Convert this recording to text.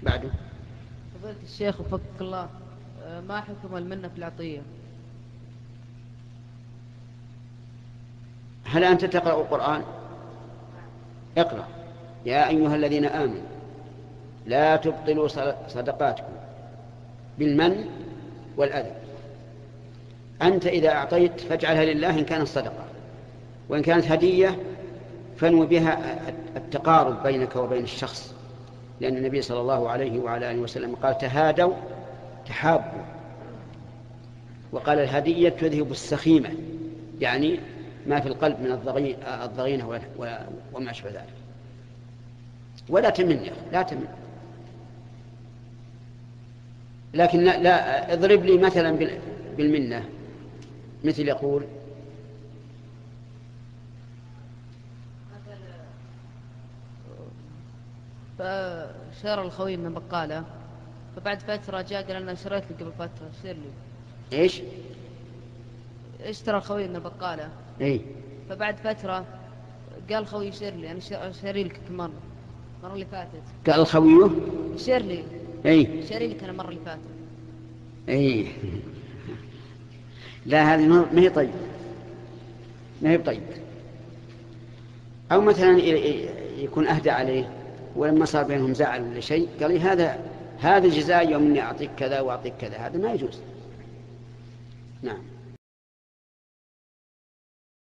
بعده. فضيلة الشيخ وفقك الله، ما حكم المنة في العطية؟ هل أنت تقرأ القرآن؟ اقرأ: يا أيها الذين آمنوا لا تبطلوا صدقاتكم بالمن والأذى. أنت إذا أعطيت فاجعلها لله إن كانت صدقة، وإن كانت هدية فانو بها التقارب بينك وبين الشخص، لأن النبي صلى الله عليه وعلى آله وسلم قال: تهادوا تحابوا. وقال: الهدية تذهب السخيمة، يعني ما في القلب من الضغينة وما أشبه ذلك. ولا تمن يا أخي، لا تمن. لكن لا اضرب لي مثلا بالمنة، مثل يقول: فشار الخوي من بقالة، فبعد فترة جاء قال أنا شريت لي قبل فترة، اشتر لي. إيش؟ اشترى الخوي من البقالة، إيه؟ فبعد فترة قال خوي اشتر لي، أنا شاري لك المرة اللي فاتت. قال الخويه: اشتر لي. إيه؟ شاري لك أنا المرة اللي فاتت. إيه. لا، هذه ما هي طيب، ما هي طيب. أو مثلا يكون أهدى عليه، ولما صار بينهم زعل ولا شيء قال لي: هذا جزاء يوم إني أعطيك كذا وأعطيك كذا. هذا ما يجوز. نعم.